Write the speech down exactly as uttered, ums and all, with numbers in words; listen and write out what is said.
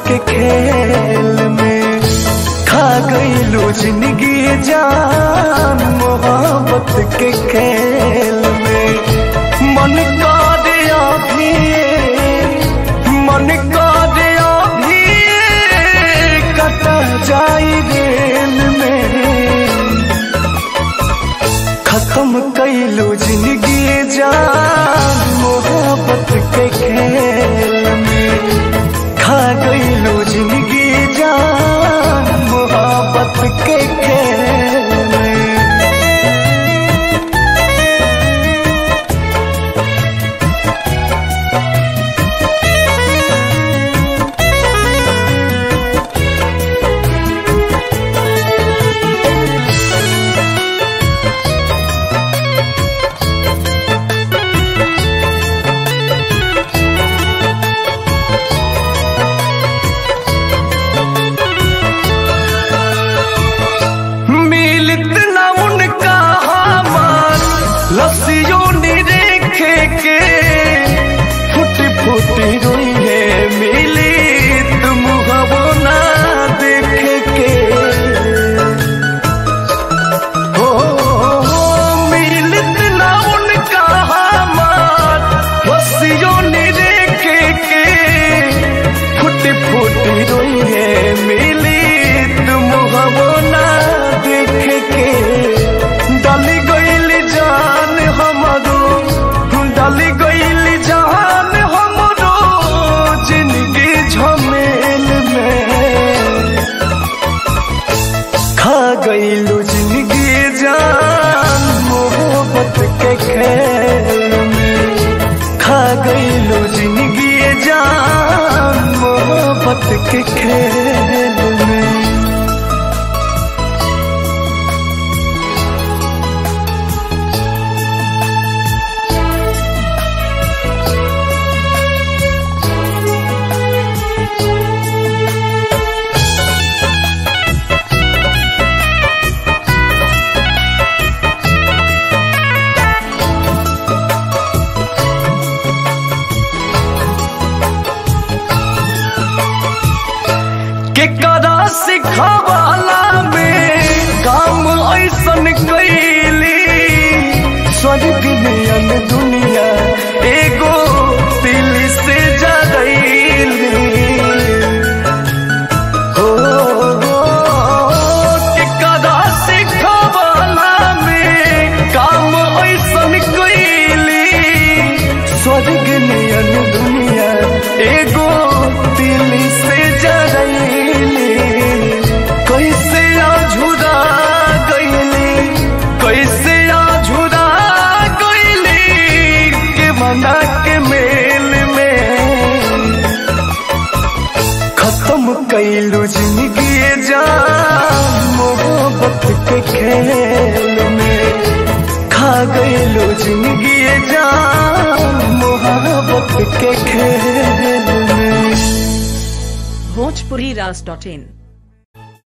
के खेल में। खा गईलू जिंदगी जान मोहब्बत के खेल में। मन का दिया भी मन का दिया भी कटा जाई रेल में। खत्म कैलू जिंदगी जान मोहब्बत के खेल में। खा गईलू जिंदगी जान मोहब्बत के खेल में। लस्सियों ने देखे के फुटी फुटी रोई है मिली तुम हवो ना देखे के। हो मिलत ना उनका हमार लस्सियों ने देखे के फुटी फुटी रोई है मिली तुम हवो ना देखे के। डाली गईली जान हमरो डाली गईली जान हमरो जिंदगी झमेल में। खा गईलू जिंदगी जान मोहब्बत के खेल में। खा गईलू जिंदगी जान मोहब्बत के खेल में। केकरा सिखावाला में काम ऐसन कैली। स्वर्ग नियन दुनिया एगो दिल से जरैली। हो केकरा सिखावाला में काम ऐसन कैली। स्वर्ग नियन दुनिया एगो दिल से जरैली। कैसे आझुरा गईली कैसे आझुरा गईली के मना के मेल में। खत्म कैलू जिंदगी जान मोहब्बत के खेल में। खा गईलू जिंदगी जान मोहब्बत के खेल में। भोजपुरी राज डॉट इन